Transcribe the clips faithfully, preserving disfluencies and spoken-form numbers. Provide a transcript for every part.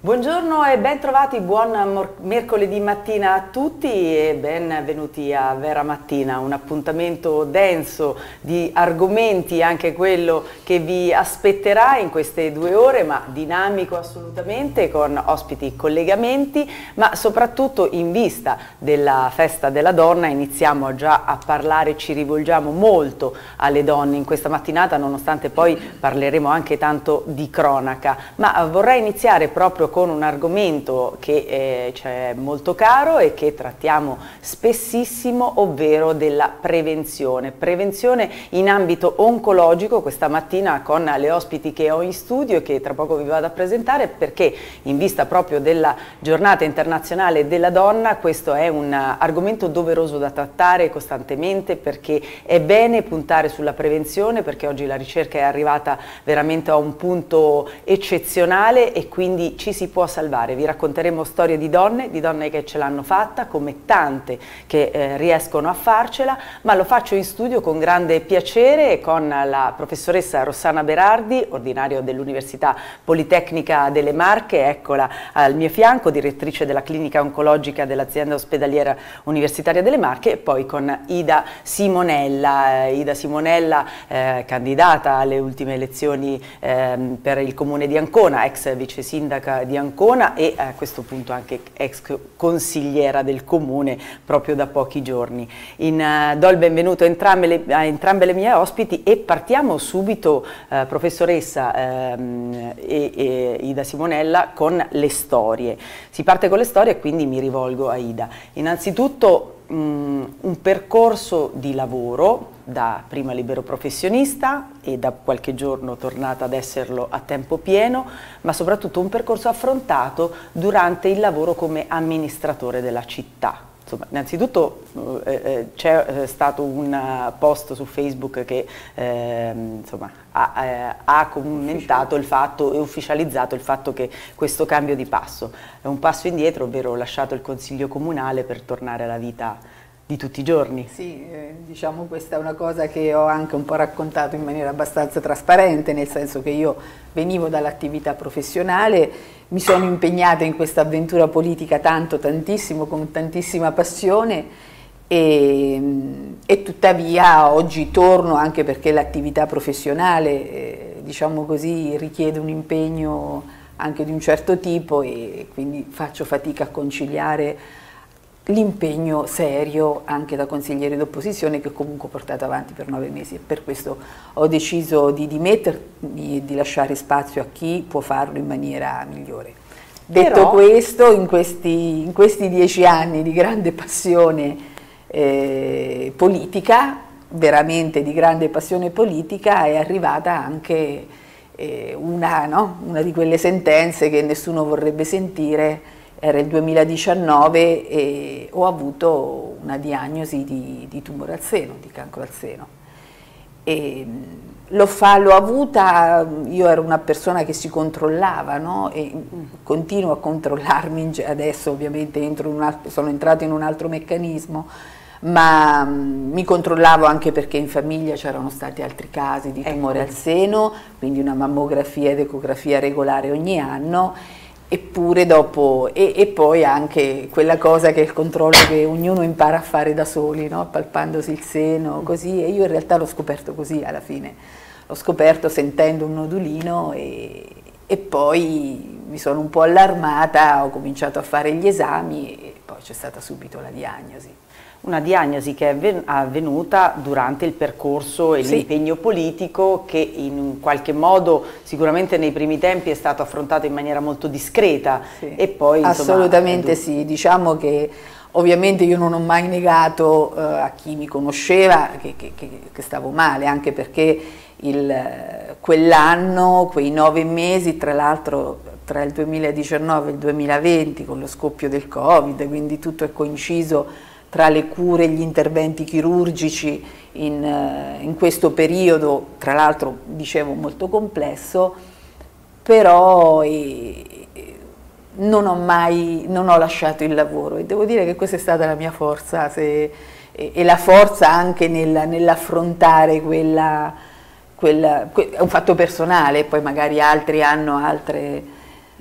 Buongiorno e ben trovati, buon mercoledì mattina a tutti e benvenuti a Vera Mattina, un appuntamento denso di argomenti, anche quello che vi aspetterà in queste due ore, ma dinamico assolutamente, con ospiti collegamenti, ma soprattutto in vista della Festa della Donna iniziamo già a parlare, ci rivolgiamo molto alle donne in questa mattinata, nonostante poi parleremo anche tanto di cronaca, ma vorrei iniziare proprio con un argomento che eh, ci è molto caro e che trattiamo spessissimo, ovvero della prevenzione. Prevenzione in ambito oncologico, questa mattina con le ospiti che ho in studio e che tra poco vi vado a presentare, perché in vista proprio della giornata internazionale della donna questo è un argomento doveroso da trattare costantemente, perché è bene puntare sulla prevenzione, perché oggi la ricerca è arrivata veramente a un punto eccezionale e quindi ci si può salvare. Vi racconteremo storie di donne, di donne che ce l'hanno fatta, come tante che eh, riescono a farcela, ma lo faccio in studio con grande piacere con la professoressa Rossana Berardi, ordinario dell'Università Politecnica delle Marche, eccola al mio fianco, direttrice della clinica oncologica dell'azienda ospedaliera universitaria delle Marche, e poi con Ida Simonella, eh, Ida Simonella eh, candidata alle ultime elezioni eh, per il comune di Ancona, ex vice sindaca di Ancona e a questo punto anche ex consigliera del comune proprio da pochi giorni. In, uh, do il benvenuto a entrambe le, a entrambe le mie ospiti e partiamo subito, uh, professoressa um, e, e Ida Simonella, con le storie. Si parte con le storie e quindi mi rivolgo a Ida. Innanzitutto um, un percorso di lavoro da prima libero professionista e da qualche giorno tornata ad esserlo a tempo pieno, ma soprattutto un percorso affrontato durante il lavoro come amministratore della città. Insomma, innanzitutto eh, c'è eh, stato un post su Facebook che eh, insomma, ha, eh, ha commentato il fatto e ufficializzato il fatto che questo cambio di passo è un passo indietro, ovvero ho lasciato il consiglio comunale per tornare alla vita di tutti i giorni. Sì, eh, diciamo questa è una cosa che ho anche un po' raccontato in maniera abbastanza trasparente, nel senso che io venivo dall'attività professionale, mi sono impegnata in questa avventura politica tanto, tantissimo, con tantissima passione e, e tuttavia oggi torno, anche perché l'attività professionale, eh, diciamo così, richiede un impegno anche di un certo tipo e quindi faccio fatica a conciliare l'impegno serio anche da consigliere d'opposizione che comunque ho portato avanti per nove mesi e per questo ho deciso di dimettermi e di lasciare spazio a chi può farlo in maniera migliore. Detto Però... questo, in questi, in questi dieci anni di grande passione eh, politica, veramente di grande passione politica, è arrivata anche eh, una, no? una di quelle sentenze che nessuno vorrebbe sentire. Era il duemiladiciannove e ho avuto una diagnosi di, di tumore al seno, di cancro al seno. L'ho avuta, io ero una persona che si controllava, no? E continuo a controllarmi, adesso ovviamente entro in un altro, sono entrata in un altro meccanismo, ma mi controllavo anche perché in famiglia c'erano stati altri casi di tumore ecco. al seno, quindi una mammografia ed ecografia regolare ogni anno. Eppure dopo, e, e poi anche quella cosa che è il controllo che ognuno impara a fare da soli, no? Palpandosi il seno, così, e io in realtà l'ho scoperto così alla fine, l'ho scoperto sentendo un nodulino e, e poi mi sono un po' allarmata, ho cominciato a fare gli esami e poi c'è stata subito la diagnosi. Una diagnosi che è avvenuta durante il percorso e sì. l'impegno politico che in qualche modo sicuramente nei primi tempi è stato affrontato in maniera molto discreta sì. e poi assolutamente insomma, sì, diciamo che ovviamente io non ho mai negato uh, a chi mi conosceva che, che, che, che stavo male, anche perché quell'anno, quei nove mesi, tra l'altro tra il duemiladiciannove e il duemilaventi con lo scoppio del Covid, quindi tutto è coinciso tra le cure e gli interventi chirurgici in, in questo periodo, tra l'altro dicevo molto complesso, però eh, non ho mai non ho lasciato il lavoro e devo dire che questa è stata la mia forza se, e, e la forza anche nel, nell'affrontare quella, quella, que, è un fatto personale, poi magari altri hanno altre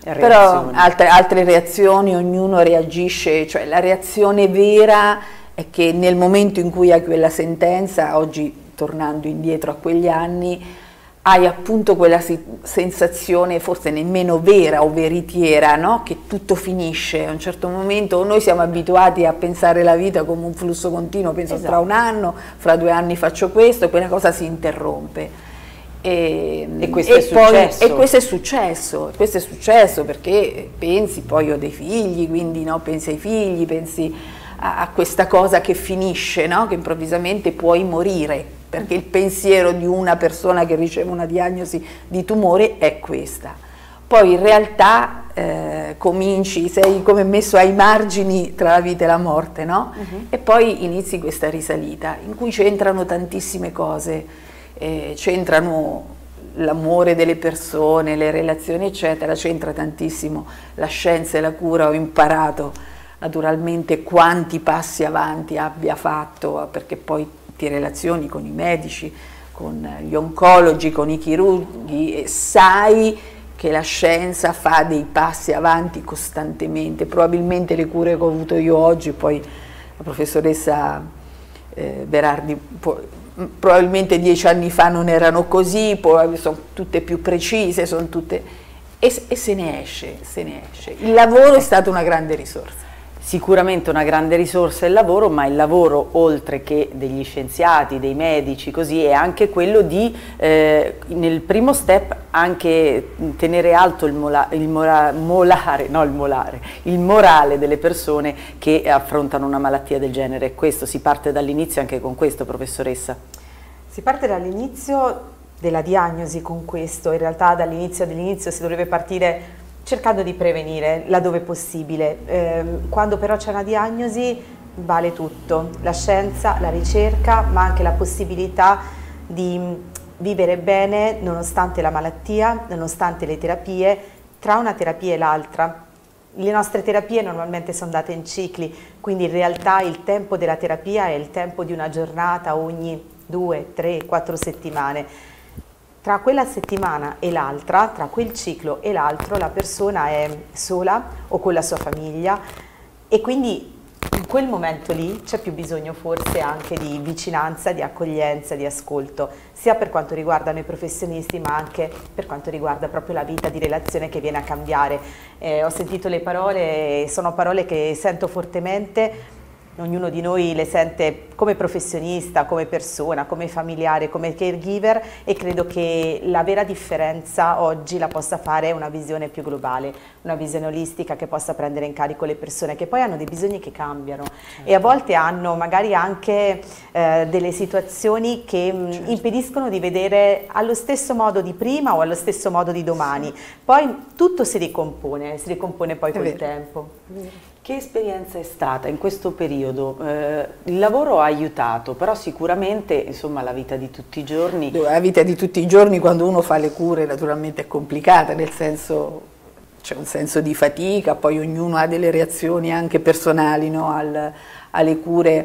Però altre, altre reazioni, ognuno reagisce, cioè la reazione vera è che nel momento in cui hai quella sentenza, oggi tornando indietro a quegli anni, hai appunto quella sensazione forse nemmeno vera o veritiera, no? Che tutto finisce a un certo momento. Noi siamo abituati a pensare la vita come un flusso continuo, penso esatto. Tra un anno, fra due anni faccio questo, e quella cosa si interrompe. E, e, questo, e, è poi, e questo è successo, questo è successo perché pensi, poi io ho dei figli, quindi no, pensi ai figli, pensi a, a questa cosa che finisce, no? Che improvvisamente puoi morire. Perché il pensiero di una persona che riceve una diagnosi di tumore è questa. Poi in realtà eh, cominci, sei come messo ai margini tra la vita e la morte, no? Uh-huh. E poi inizi questa risalita in cui c'entrano tantissime cose, eh, c'entrano l'amore delle persone, le relazioni eccetera, c'entra tantissimo la scienza e la cura. Ho imparato naturalmente quanti passi avanti abbia fatto, perché poi ti relazioni con i medici, con gli oncologi, con i chirurghi e sai che la scienza fa dei passi avanti costantemente. Probabilmente le cure che ho avuto io oggi, poi la professoressa eh, Berardi, probabilmente dieci anni fa non erano così, poi sono tutte più precise, sono tutte... E, e se ne esce, se ne esce. Il lavoro è stata una grande risorsa. Sicuramente una grande risorsa il lavoro, ma il lavoro oltre che degli scienziati, dei medici, così è anche quello di, eh, nel primo step, anche tenere alto il, mola, il, mora, molare, no, il, molare, il morale delle persone che affrontano una malattia del genere. Questo si parte dall'inizio anche con questo, professoressa? Si parte dall'inizio della diagnosi con questo, in realtà dall'inizio dell'inizio si dovrebbe partire cercando di prevenire laddove possibile. Eh, quando però c'è una diagnosi vale tutto, la scienza, la ricerca, ma anche la possibilità di vivere bene nonostante la malattia, nonostante le terapie, tra una terapia e l'altra. Le nostre terapie normalmente sono date in cicli, quindi in realtà il tempo della terapia è il tempo di una giornata ogni due, tre, quattro settimane. Tra quella settimana e l'altra, tra quel ciclo e l'altro, la persona è sola o con la sua famiglia e quindi in quel momento lì c'è più bisogno forse anche di vicinanza, di accoglienza, di ascolto, sia per quanto riguarda noi professionisti ma anche per quanto riguarda proprio la vita di relazione che viene a cambiare. Eh, ho sentito le parole, sono parole che sento fortemente. Ognuno di noi le sente come professionista, come persona, come familiare, come caregiver e credo che la vera differenza oggi la possa fare una visione più globale, una visione olistica che possa prendere in carico le persone che poi hanno dei bisogni che cambiano certo. E a volte hanno magari anche eh, delle situazioni che mh, certo. impediscono di vedere allo stesso modo di prima o allo stesso modo di domani. Sì. Poi tutto si ricompone, si ricompone poi col tempo. Che esperienza è stata in questo periodo? Eh, il lavoro ha aiutato, però sicuramente insomma, la vita di tutti i giorni... La vita di tutti i giorni quando uno fa le cure naturalmente è complicata, nel senso c'è un senso di fatica, poi ognuno ha delle reazioni anche personali no, al, alle cure,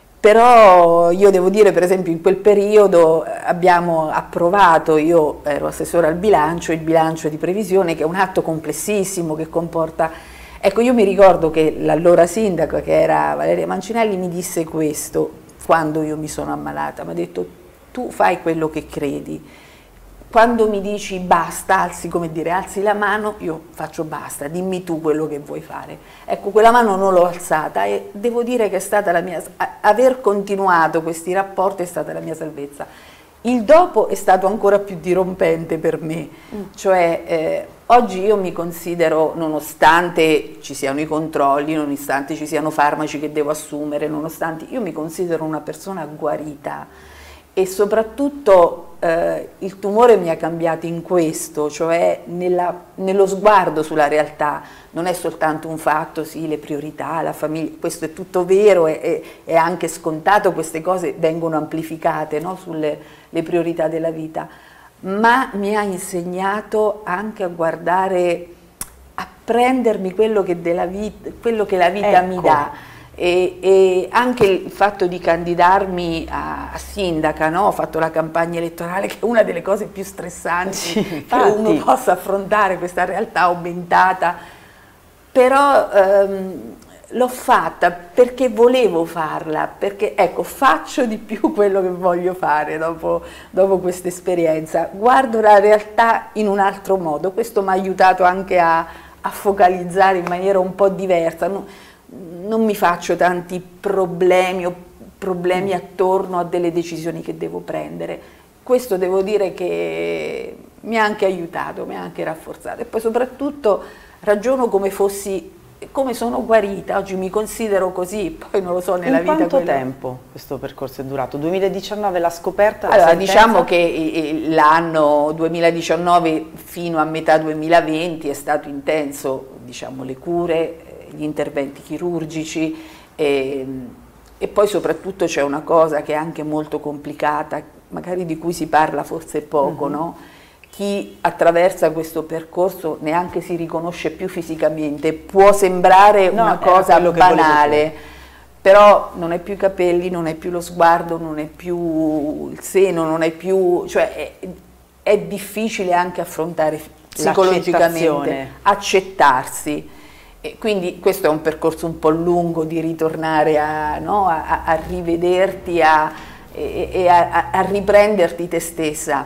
però io devo dire per esempio in quel periodo abbiamo approvato, io ero assessore al bilancio, il bilancio di previsione che è un atto complessissimo che comporta... Ecco, io mi ricordo che l'allora sindaco, che era Valeria Mancinelli, mi disse questo quando io mi sono ammalata, mi ha detto tu fai quello che credi, quando mi dici basta, alzi, come dire, alzi la mano, io faccio basta, dimmi tu quello che vuoi fare. Ecco, quella mano non l'ho alzata e devo dire che è stata la mia, aver continuato questi rapporti è stata la mia salvezza. Il dopo è stato ancora più dirompente per me, mm. cioè eh, oggi io mi considero, nonostante ci siano i controlli, nonostante ci siano farmaci che devo assumere, nonostante io mi considero una persona guarita e soprattutto eh, il tumore mi ha cambiato in questo, cioè nella, nello sguardo sulla realtà, non è soltanto un fatto, sì, le priorità, la famiglia, questo è tutto vero e è anche scontato, queste cose vengono amplificate no, sulle le priorità della vita, ma mi ha insegnato anche a guardare, a prendermi quello che, della vita, quello che la vita ecco. mi dà. E, e anche il fatto di candidarmi a, a sindaca, no? Ho fatto la campagna elettorale, che è una delle cose più stressanti sì, che uno possa affrontare, questa realtà aumentata, però ehm, l'ho fatta perché volevo farla, perché ecco, faccio di più quello che voglio fare dopo, dopo questa esperienza, guardo la realtà in un altro modo. Questo mi ha aiutato anche a, a focalizzare in maniera un po' diversa. Non, non mi faccio tanti problemi o problemi attorno a delle decisioni che devo prendere. Questo devo dire che mi ha anche aiutato, mi ha anche rafforzato, e poi soprattutto ragiono come fossi, come sono guarita. Oggi mi considero così, poi non lo so nella in vita. Quanto quello... tempo questo percorso è durato? duemiladiciannove la scoperta? La allora, sentenza? diciamo che l'anno duemiladiciannove fino a metà duemilaventi è stato intenso, diciamo, le cure, gli interventi chirurgici, e, e poi soprattutto c'è una cosa che è anche molto complicata, magari di cui si parla forse poco, mm-hmm. no? Chi attraversa questo percorso neanche si riconosce più fisicamente, può sembrare no, una cosa banale, però non è più i capelli, non è più lo sguardo, non è più il seno, non è più, cioè è, è difficile anche affrontare psicologicamente, accettarsi. E quindi questo è un percorso un po' lungo di ritornare a, no, a, a rivederti a, e, e a, a riprenderti te stessa.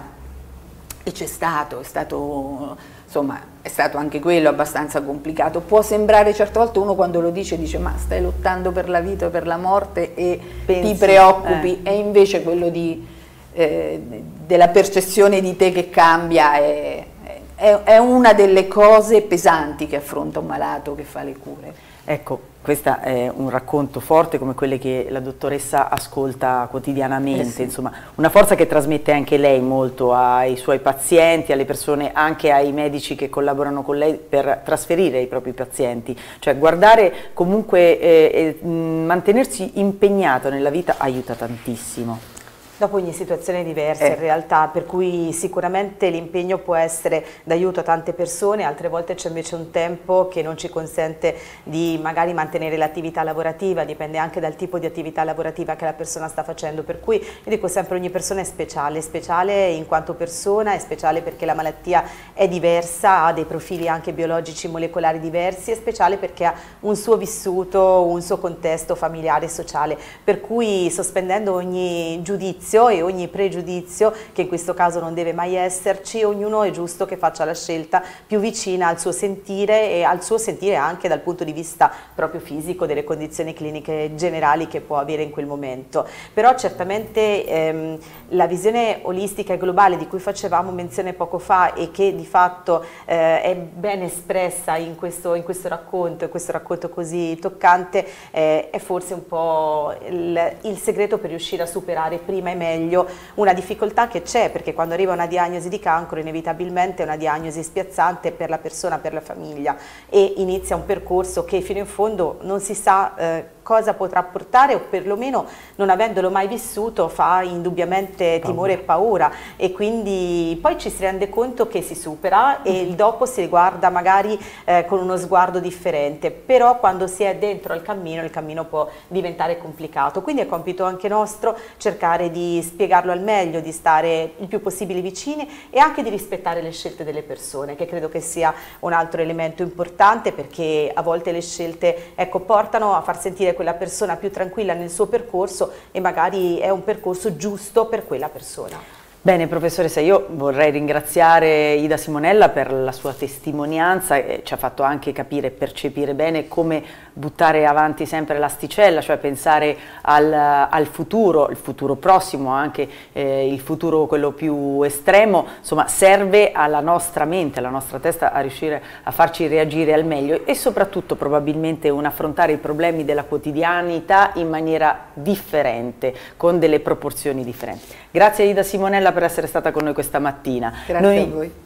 E c'è stato, è stato, insomma, è stato anche quello abbastanza complicato. Può sembrare, certe volte uno quando lo dice dice ma stai lottando per la vita o per la morte e Pensi, ti preoccupi, eh. e invece quello di, eh, della percezione di te che cambia è, è, è una delle cose pesanti che affronta un malato che fa le cure. Ecco, questo è un racconto forte come quelli che la dottoressa ascolta quotidianamente, eh sì. Insomma, una forza che trasmette anche lei molto ai suoi pazienti, alle persone, anche ai medici che collaborano con lei per trasferire i propri pazienti, cioè guardare comunque eh, eh, mantenersi impegnato nella vita aiuta tantissimo. Dopo ogni situazione è diversa eh. in realtà, per cui sicuramente l'impegno può essere d'aiuto a tante persone, altre volte c'è invece un tempo che non ci consente di magari mantenere l'attività lavorativa, dipende anche dal tipo di attività lavorativa che la persona sta facendo, per cui io dico sempre ogni persona è speciale, speciale in quanto persona, è speciale perché la malattia è diversa, ha dei profili anche biologici molecolari diversi, è speciale perché ha un suo vissuto, un suo contesto familiare e sociale, per cui sospendendo ogni giudizio e ogni pregiudizio, che in questo caso non deve mai esserci, ognuno è giusto che faccia la scelta più vicina al suo sentire e al suo sentire anche dal punto di vista proprio fisico, delle condizioni cliniche generali che può avere in quel momento. Però certamente ehm, la visione olistica e globale di cui facevamo menzione poco fa e che di fatto eh, è ben espressa in questo, in questo racconto, in questo racconto così toccante, eh, è forse un po' il, il segreto per riuscire a superare prima e meglio una difficoltà che c'è, perché quando arriva una diagnosi di cancro inevitabilmente è una diagnosi spiazzante per la persona, per la famiglia, e inizia un percorso che fino in fondo non si sa eh, cosa potrà portare, o perlomeno non avendolo mai vissuto fa indubbiamente timore e paura, e quindi poi ci si rende conto che si supera e il dopo si guarda magari eh, con uno sguardo differente, però quando si è dentro al cammino il cammino può diventare complicato, quindi è compito anche nostro cercare di spiegarlo al meglio, di stare il più possibile vicini e anche di rispettare le scelte delle persone, che credo che sia un altro elemento importante, perché a volte le scelte, ecco, portano a far sentire quella persona più tranquilla nel suo percorso e magari è un percorso giusto per quella persona. Bene professoressa, io vorrei ringraziare Ida Simonella per la sua testimonianza, eh, ci ha fatto anche capire e percepire bene come buttare avanti sempre l'asticella, cioè pensare al, al futuro, il futuro prossimo, anche eh, il futuro quello più estremo, insomma serve alla nostra mente, alla nostra testa a riuscire a farci reagire al meglio e soprattutto probabilmente un affrontare i problemi della quotidianità in maniera differente, con delle proporzioni differenti. Grazie a Ida Simonella per essere stata con noi questa mattina. Grazie noi, a voi.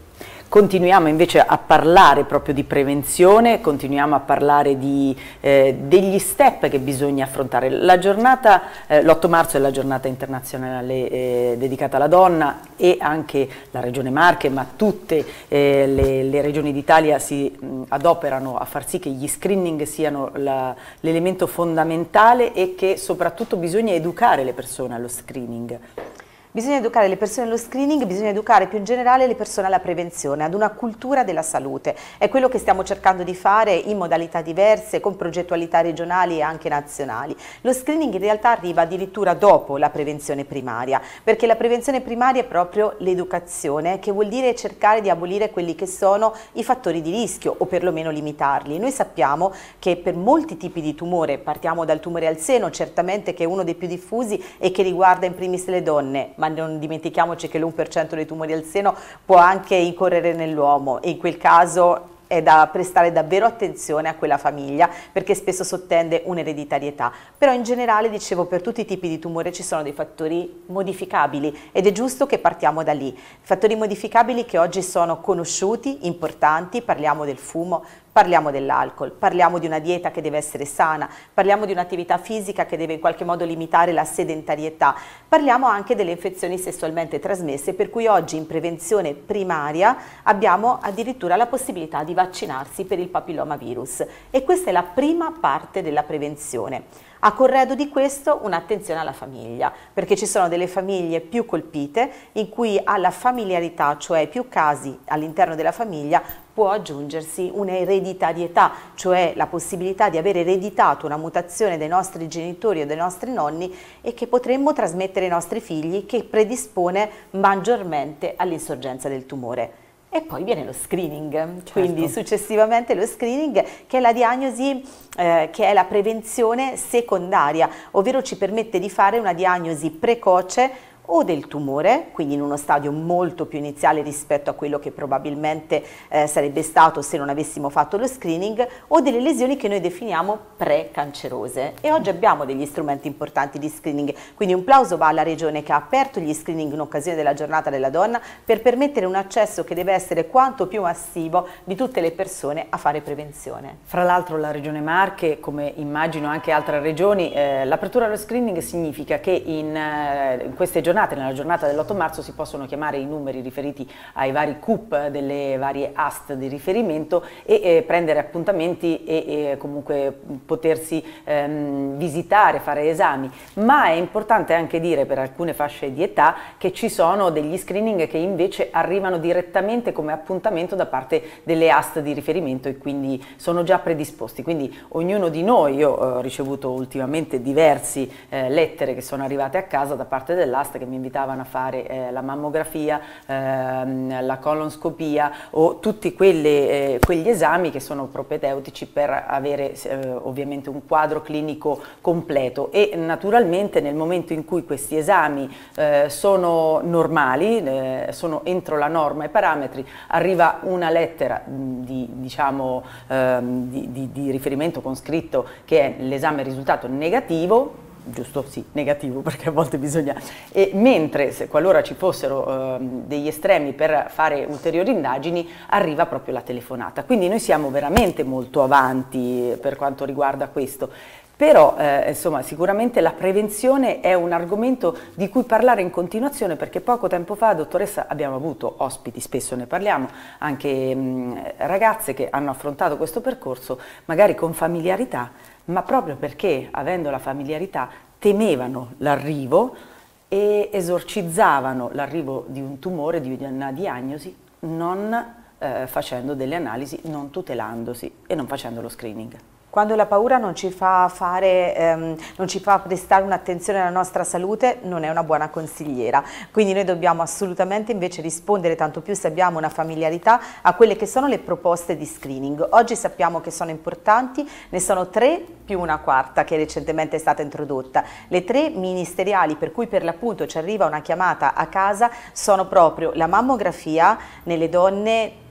Continuiamo invece a parlare proprio di prevenzione, continuiamo a parlare di, eh, degli step che bisogna affrontare. La giornata, eh, l'otto marzo è la giornata internazionale eh, dedicata alla donna, e anche la Regione Marche, ma tutte eh, le, le regioni d'Italia si mh, adoperano a far sì che gli screening siano l'elemento fondamentale, e che soprattutto bisogna educare le persone allo screening. Bisogna educare le persone allo screening, bisogna educare più in generale le persone alla prevenzione, ad una cultura della salute. È quello che stiamo cercando di fare in modalità diverse, con progettualità regionali e anche nazionali. Lo screening in realtà arriva addirittura dopo la prevenzione primaria, perché la prevenzione primaria è proprio l'educazione, che vuol dire cercare di abolire quelli che sono i fattori di rischio, o perlomeno limitarli. Noi sappiamo che per molti tipi di tumore, partiamo dal tumore al seno, certamente che è uno dei più diffusi e che riguarda in primis le donne, ma non dimentichiamoci che l'uno per cento dei tumori al seno può anche incorrere nell'uomo, e in quel caso è da prestare davvero attenzione a quella famiglia, perché spesso sottende un'ereditarietà. Però in generale, dicevo, per tutti i tipi di tumore ci sono dei fattori modificabili, ed è giusto che partiamo da lì. Fattori modificabili che oggi sono conosciuti, importanti: parliamo del fumo, parliamo dell'alcol, parliamo di una dieta che deve essere sana, parliamo di un'attività fisica che deve in qualche modo limitare la sedentarietà, parliamo anche delle infezioni sessualmente trasmesse, per cui oggi in prevenzione primaria abbiamo addirittura la possibilità di vaccinarsi per il papillomavirus, e questa è la prima parte della prevenzione. A corredo di questo, un'attenzione alla famiglia, perché ci sono delle famiglie più colpite in cui alla familiarità, cioè più casi all'interno della famiglia, può aggiungersi un'ereditarietà, cioè la possibilità di aver ereditato una mutazione dai nostri genitori o dai nostri nonni, e che potremmo trasmettere ai nostri figli, che predispone maggiormente all'insorgenza del tumore. E poi viene lo screening, certo. Quindi successivamente lo screening, che è la diagnosi, eh, che è la prevenzione secondaria, ovvero ci permette di fare una diagnosi precoce o del tumore, quindi in uno stadio molto più iniziale rispetto a quello che probabilmente eh, sarebbe stato se non avessimo fatto lo screening, o delle lesioni che noi definiamo precancerose. E oggi abbiamo degli strumenti importanti di screening, quindi un plauso va alla Regione che ha aperto gli screening in occasione della giornata della donna, per permettere un accesso che deve essere quanto più massivo di tutte le persone a fare prevenzione. Fra l'altro la Regione Marche, come immagino anche altre regioni, eh, l'apertura allo screening significa che in, eh, in queste giornate, nella giornata dell'otto marzo, si possono chiamare i numeri riferiti ai vari C U P delle varie A S T di riferimento, e eh, prendere appuntamenti e, e comunque potersi ehm, visitare, fare esami. Ma è importante anche dire, per alcune fasce di età, che ci sono degli screening che invece arrivano direttamente come appuntamento da parte delle A S T di riferimento, e quindi sono già predisposti. Quindi ognuno di noi, io ho ricevuto ultimamente diverse eh, lettere che sono arrivate a casa da parte dell'A S T, che mi invitavano a fare eh, la mammografia, ehm, la colonscopia, o tutti quelle, eh, quegli esami che sono propedeutici per avere eh, ovviamente un quadro clinico completo. E naturalmente nel momento in cui questi esami eh, sono normali, eh, sono entro la norma e parametri, arriva una lettera di, diciamo, ehm, di, di, di riferimento con scritto che l'esame è risultato negativo. Giusto? Sì, negativo, perché a volte bisogna, e mentre se qualora ci fossero eh, degli estremi per fare ulteriori indagini, arriva proprio la telefonata. Quindi noi siamo veramente molto avanti per quanto riguarda questo. Però eh, insomma, sicuramente la prevenzione è un argomento di cui parlare in continuazione, perché poco tempo fa, dottoressa, abbiamo avuto ospiti, spesso ne parliamo, anche mh, ragazze che hanno affrontato questo percorso magari con familiarità, ma proprio perché, avendo la familiarità, temevano l'arrivo e esorcizzavano l'arrivo di un tumore, di una diagnosi, non eh, facendo delle analisi, non tutelandosi e non facendo lo screening. Quando la paura non ci fa fare, ehm, non ci fa prestare un'attenzione alla nostra salute, non è una buona consigliera. Quindi noi dobbiamo assolutamente invece rispondere, tanto più se abbiamo una familiarità, a quelle che sono le proposte di screening. Oggi sappiamo che sono importanti, ne sono tre più una quarta che recentemente è stata introdotta. Le tre ministeriali, per cui per l'appunto ci arriva una chiamata a casa, sono proprio la mammografia nelle donne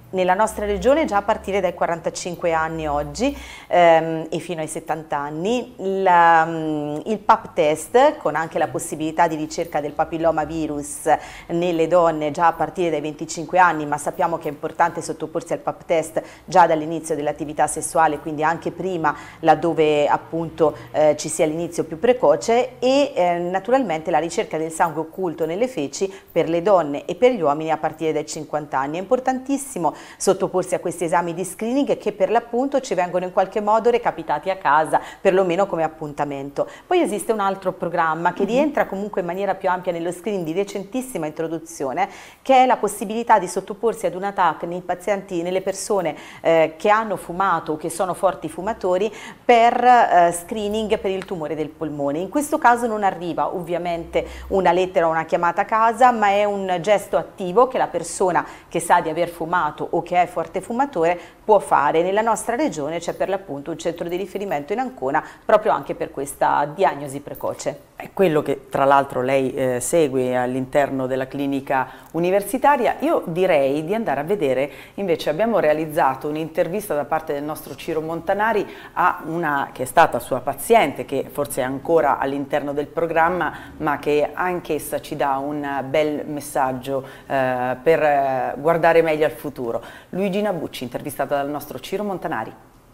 nella nostra regione già a partire dai quarantacinque anni oggi ehm, e fino ai settanta anni. La, il pap test, con anche la possibilità di ricerca del papillomavirus nelle donne già a partire dai venticinque anni, ma sappiamo che è importante sottoporsi al pap test già dall'inizio dell'attività sessuale, quindi anche prima, laddove appunto eh, ci sia l'inizio più precoce, e eh, naturalmente la ricerca del sangue occulto nelle feci per le donne e per gli uomini a partire dai cinquanta anni. È importantissimo sottoporsi a questi esami di screening che per l'appunto ci vengono in qualche modo recapitati a casa, perlomeno come appuntamento. Poi esiste un altro programma che rientra comunque in maniera più ampia nello screening, di recentissima introduzione, che è la possibilità di sottoporsi ad una T A C nei pazienti, nelle persone eh, che hanno fumato o che sono forti fumatori, per eh, screening per il tumore del polmone. In questo caso non arriva ovviamente una lettera o una chiamata a casa, ma è un gesto attivo che la persona che sa di aver fumato o che è forte fumatore può fare. Nella nostra regione c'è per l'appunto un centro di riferimento in Ancona proprio anche per questa diagnosi precoce. È quello che tra l'altro lei eh, segue all'interno della clinica universitaria. Io direi di andare a vedere, invece abbiamo realizzato un'intervista da parte del nostro Ciro Montanari a una che è stata sua paziente, che forse è ancora all'interno del programma, ma che anch'essa ci dà un bel messaggio eh, per eh, guardare meglio al futuro. Luigina Bucci, intervistata dal nostro Ciro Montanari.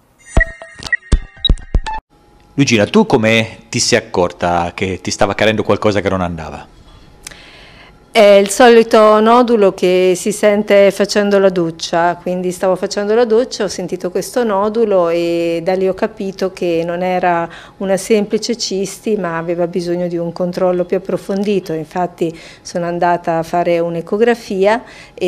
Luigina, tu come ti sei accorta che ti stava accadendo qualcosa che non andava? È il solito nodulo che si sente facendo la doccia, quindi stavo facendo la doccia, ho sentito questo nodulo e da lì ho capito che non era una semplice cisti, ma aveva bisogno di un controllo più approfondito. Infatti sono andata a fare un'ecografia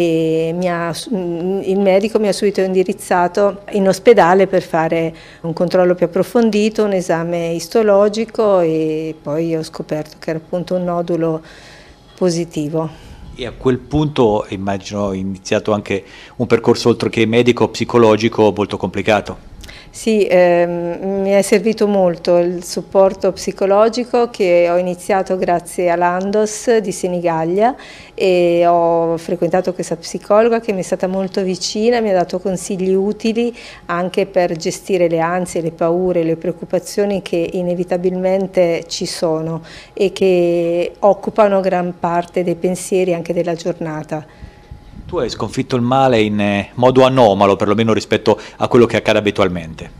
e mi ha, il medico mi ha subito indirizzato in ospedale per fare un controllo più approfondito, un esame istologico, e poi ho scoperto che era appunto un nodulo positivo. E a quel punto immagino ho iniziato anche un percorso oltre che medico, psicologico molto complicato. Sì, ehm, mi è servito molto il supporto psicologico che ho iniziato grazie all'Andos di Senigallia, e ho frequentato questa psicologa che mi è stata molto vicina, mi ha dato consigli utili anche per gestire le ansie, le paure, le preoccupazioni che inevitabilmente ci sono e che occupano gran parte dei pensieri anche della giornata. Tu hai sconfitto il male in modo anomalo, perlomeno rispetto a quello che accade abitualmente.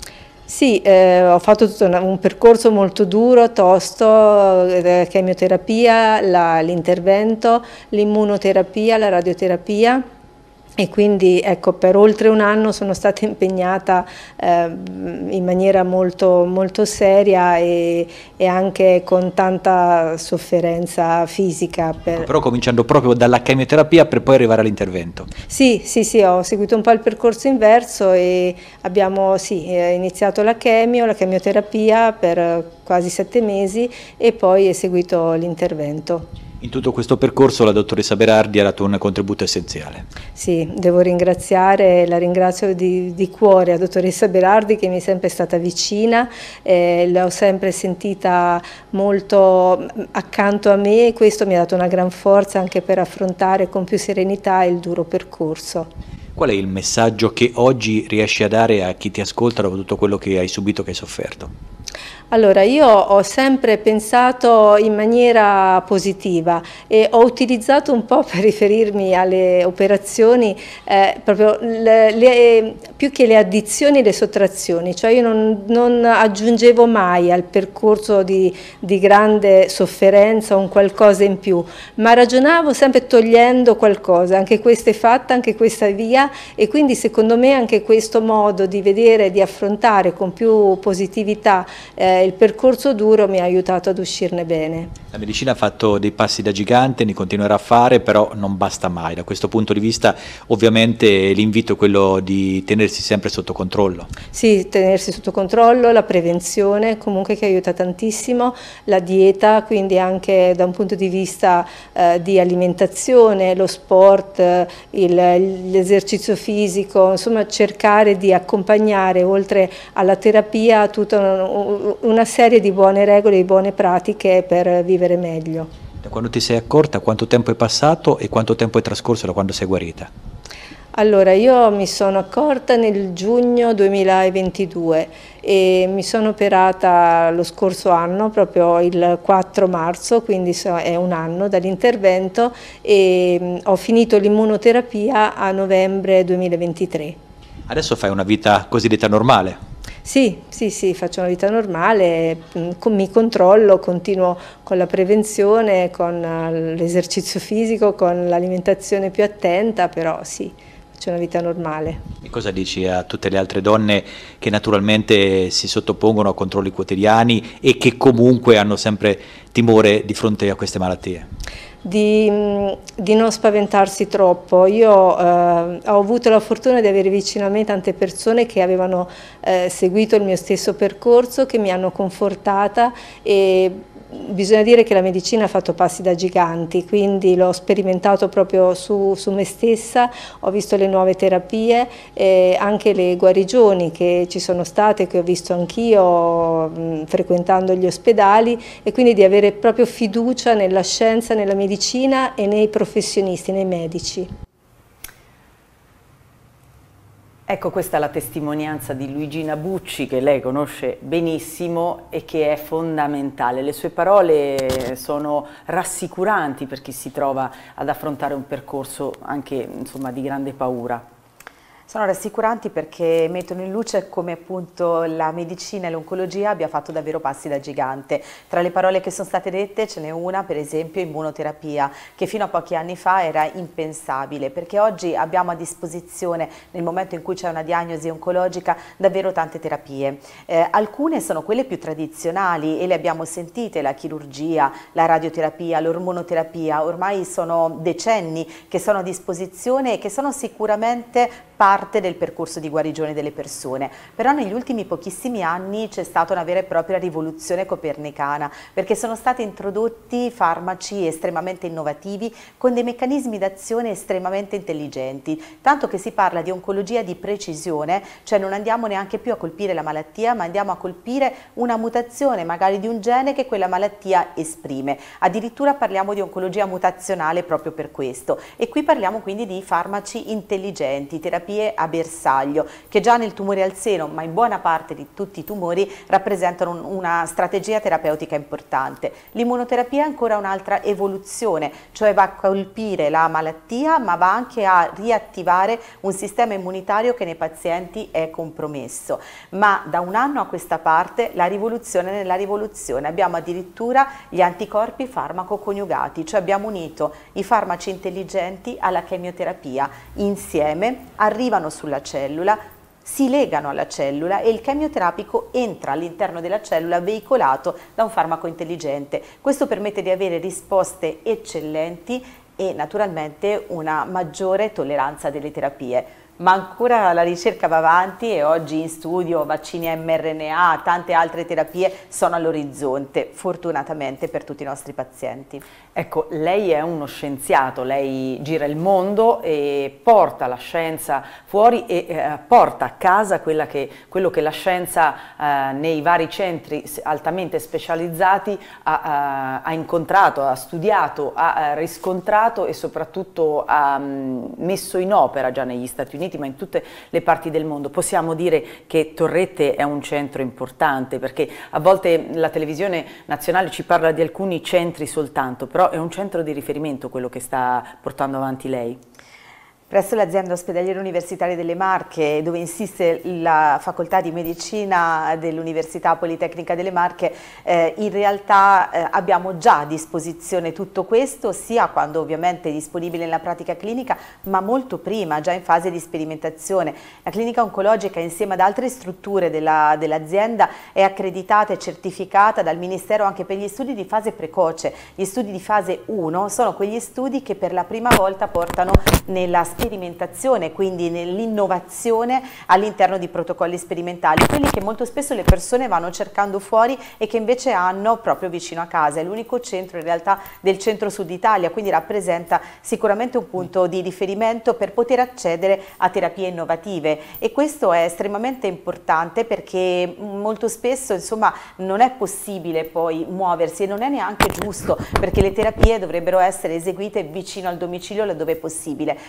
Sì, eh, ho fatto tutto un, un percorso molto duro, tosto, eh, chemioterapia, l'intervento, l'immunoterapia, la radioterapia. E quindi ecco, per oltre un anno sono stata impegnata eh, in maniera molto, molto seria e, e anche con tanta sofferenza fisica. Per... Però cominciando proprio dalla chemioterapia per poi arrivare all'intervento. Sì, sì, sì, ho seguito un po' il percorso inverso e abbiamo sì, iniziato la chemio, la chemioterapia per quasi sette mesi e poi eseguito l'intervento. In tutto questo percorso la dottoressa Berardi ha dato un contributo essenziale. Sì, devo ringraziare, la ringrazio di, di cuore la dottoressa Berardi, che mi è sempre stata vicina, eh, l'ho sempre sentita molto accanto a me e questo mi ha dato una gran forza anche per affrontare con più serenità il duro percorso. Qual è il messaggio che oggi riesci a dare a chi ti ascolta dopo tutto quello che hai subito, che hai sofferto? Allora, io ho sempre pensato in maniera positiva e ho utilizzato un po' per riferirmi alle operazioni eh, proprio le, le, più che le addizioni, le sottrazioni, cioè io non, non aggiungevo mai al percorso di, di grande sofferenza un qualcosa in più, ma ragionavo sempre togliendo qualcosa, anche questa è fatta, anche questa è via, e quindi secondo me anche questo modo di vedere, di affrontare con più positività eh, il percorso duro mi ha aiutato ad uscirne bene. La medicina ha fatto dei passi da gigante, ne continuerà a fare, però non basta mai. Da questo punto di vista ovviamente l'invito è quello di tenersi sempre sotto controllo. Sì, tenersi sotto controllo, la prevenzione comunque che aiuta tantissimo, la dieta, quindi anche da un punto di vista eh, di alimentazione, lo sport, eh, l'esercizio fisico, insomma cercare di accompagnare oltre alla terapia tutta una, una serie di buone regole, di buone pratiche per vivere meglio. Da quando ti sei accorta, quanto tempo è passato e quanto tempo è trascorso da quando sei guarita? Allora, io mi sono accorta nel giugno duemilaventidue e mi sono operata lo scorso anno, proprio il quattro marzo, quindi è un anno dall'intervento, e ho finito l'immunoterapia a novembre duemilaventitré. Adesso fai una vita cosiddetta normale? Sì, sì, sì, faccio una vita normale, mi controllo, continuo con la prevenzione, con l'esercizio fisico, con l'alimentazione più attenta, però sì, faccio una vita normale. E cosa dici a tutte le altre donne che naturalmente si sottopongono a controlli quotidiani e che comunque hanno sempre timore di fronte a queste malattie? Di, di non spaventarsi troppo. Io eh, ho avuto la fortuna di avere vicino a me tante persone che avevano eh, seguito il mio stesso percorso, che mi hanno confortata, e bisogna dire che la medicina ha fatto passi da giganti, quindi l'ho sperimentato proprio su, su me stessa, ho visto le nuove terapie, e anche le guarigioni che ci sono state, che ho visto anch'io frequentando gli ospedali, e quindi di avere proprio fiducia nella scienza, nella medicina e nei professionisti, nei medici. Ecco, questa è la testimonianza di Luigina Bucci, che lei conosce benissimo e che è fondamentale. Le sue parole sono rassicuranti per chi si trova ad affrontare un percorso anche, insomma, di grande paura. Sono rassicuranti perché mettono in luce come appunto la medicina e l'oncologia abbia fatto davvero passi da gigante. Tra le parole che sono state dette ce n'è una, per esempio, immunoterapia, che fino a pochi anni fa era impensabile, perché oggi abbiamo a disposizione, nel momento in cui c'è una diagnosi oncologica, davvero tante terapie. Eh, alcune sono quelle più tradizionali e le abbiamo sentite: la chirurgia, la radioterapia, l'ormonoterapia. Ormai sono decenni che sono a disposizione e che sono sicuramente parte del percorso di guarigione delle persone. Però negli ultimi pochissimi anni c'è stata una vera e propria rivoluzione copernicana, perché sono stati introdotti farmaci estremamente innovativi con dei meccanismi d'azione estremamente intelligenti, tanto che si parla di oncologia di precisione, cioè non andiamo neanche più a colpire la malattia, ma andiamo a colpire una mutazione magari di un gene che quella malattia esprime. Addirittura parliamo di oncologia mutazionale proprio per questo, e qui parliamo quindi di farmaci intelligenti, terapie a bersaglio, che già nel tumore al seno, ma in buona parte di tutti i tumori, rappresentano una strategia terapeutica importante. L'immunoterapia è ancora un'altra evoluzione, cioè va a colpire la malattia, ma va anche a riattivare un sistema immunitario che nei pazienti è compromesso. Ma da un anno a questa parte la rivoluzione nella rivoluzione, abbiamo addirittura gli anticorpi farmaco coniugati, cioè abbiamo unito i farmaci intelligenti alla chemioterapia, insieme arrivano sulla cellula, si legano alla cellula e il chemioterapico entra all'interno della cellula veicolato da un farmaco intelligente. Questo permette di avere risposte eccellenti e naturalmente una maggiore tolleranza delle terapie. Ma ancora la ricerca va avanti e oggi in studio vaccini a mRNA, tante altre terapie sono all'orizzonte, fortunatamente per tutti i nostri pazienti. Ecco, lei è uno scienziato, lei gira il mondo e porta la scienza fuori e eh, porta a casa quella che, quello che la scienza eh, nei vari centri altamente specializzati ha, ha incontrato, ha studiato, ha riscontrato e soprattutto ha mh, messo in opera già negli Stati Uniti, ma in tutte le parti del mondo. Possiamo dire che Torrette è un centro importante, perché a volte la televisione nazionale ci parla di alcuni centri soltanto, però è un centro di riferimento quello che sta portando avanti lei. Presso l'azienda ospedaliera universitaria delle Marche, dove insiste la facoltà di medicina dell'Università Politecnica delle Marche, eh, in realtà eh, abbiamo già a disposizione tutto questo, sia quando ovviamente è disponibile nella pratica clinica, ma molto prima, già in fase di sperimentazione. La clinica oncologica, insieme ad altre strutture della, dell'azienda, è accreditata e certificata dal Ministero anche per gli studi di fase precoce. Gli studi di fase uno sono quegli studi che per la prima volta portano nella sperimentazione, quindi nell'innovazione all'interno di protocolli sperimentali, quelli che molto spesso le persone vanno cercando fuori e che invece hanno proprio vicino a casa. È l'unico centro in realtà del centro-sud Italia, quindi rappresenta sicuramente un punto di riferimento per poter accedere a terapie innovative, e questo è estremamente importante perché molto spesso, insomma, non è possibile poi muoversi, e non è neanche giusto, perché le terapie dovrebbero essere eseguite vicino al domicilio laddove è possibile. Poi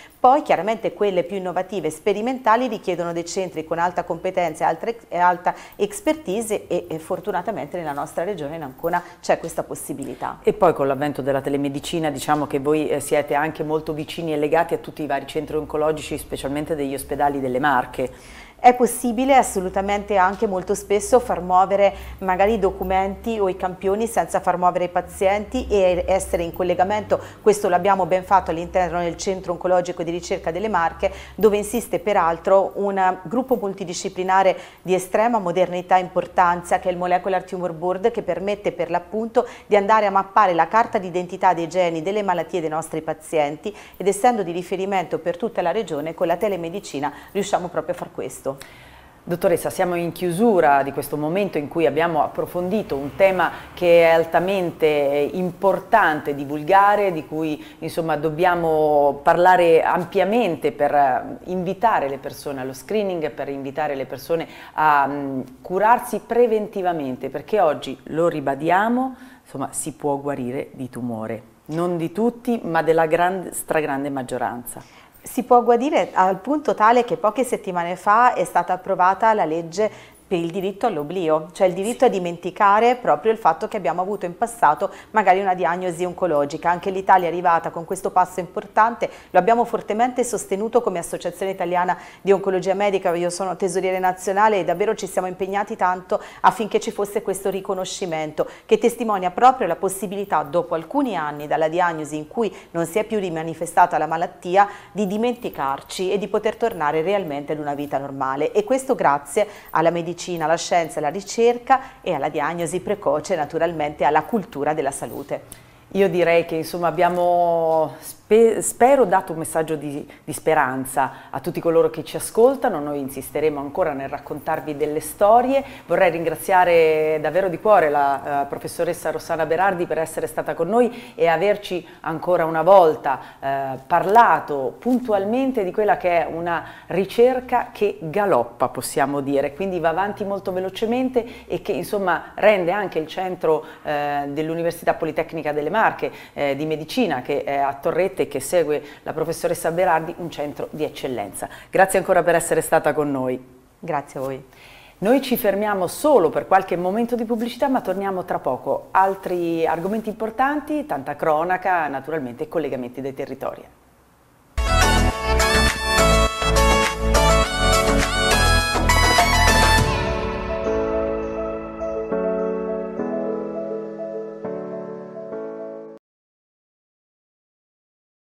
chiaramente quelle più innovative e sperimentali richiedono dei centri con alta competenza e alta expertise e, e fortunatamente nella nostra regione in Ancona c'è questa possibilità. E poi con l'avvento della telemedicina diciamo che voi eh, siete anche molto vicini e legati a tutti i vari centri oncologici, specialmente degli ospedali delle Marche. È possibile assolutamente anche molto spesso far muovere magari i documenti o i campioni senza far muovere i pazienti e essere in collegamento, questo l'abbiamo ben fatto all'interno del Centro Oncologico di Ricerca delle Marche, dove insiste peraltro un gruppo multidisciplinare di estrema modernità e importanza che è il Molecular Tumor Board, che permette per l'appunto di andare a mappare la carta d'identità dei geni delle malattie dei nostri pazienti ed essendo di riferimento per tutta la regione con la telemedicina riusciamo proprio a far questo. Dottoressa, siamo in chiusura di questo momento in cui abbiamo approfondito un tema che è altamente importante divulgare, di cui insomma dobbiamo parlare ampiamente per invitare le persone allo screening, per invitare le persone a um, curarsi preventivamente, perché oggi, lo ribadiamo, insomma, si può guarire di tumore, non di tutti ma della grande, stragrande maggioranza. Si può guarire al punto tale che poche settimane fa è stata approvata la legge per il diritto all'oblio, cioè il diritto a dimenticare proprio il fatto che abbiamo avuto in passato magari una diagnosi oncologica. Anche l'Italia è arrivata con questo passo importante, lo abbiamo fortemente sostenuto come Associazione Italiana di Oncologia Medica, io sono tesoriere nazionale e davvero ci siamo impegnati tanto affinché ci fosse questo riconoscimento che testimonia proprio la possibilità dopo alcuni anni dalla diagnosi in cui non si è più rimanifestata la malattia di dimenticarci e di poter tornare realmente ad una vita normale, e questo grazie alla medicina, alla scienza, alla ricerca e alla diagnosi precoce, naturalmente alla cultura della salute. Io direi che insomma abbiamo, spe spero, dato un messaggio di, di speranza a tutti coloro che ci ascoltano. Noi insisteremo ancora nel raccontarvi delle storie. Vorrei ringraziare davvero di cuore la uh, professoressa Rossana Berardi per essere stata con noi e averci ancora una volta uh, parlato puntualmente di quella che è una ricerca che galoppa, possiamo dire, quindi va avanti molto velocemente e che insomma rende anche il centro uh, dell'Università Politecnica delle Marche Eh, di medicina che è a Torrette e che segue la professoressa Berardi un centro di eccellenza. Grazie ancora per essere stata con noi. Grazie a voi. Noi ci fermiamo solo per qualche momento di pubblicità, ma torniamo tra poco. Altri argomenti importanti, tanta cronaca, naturalmente collegamenti dei territori.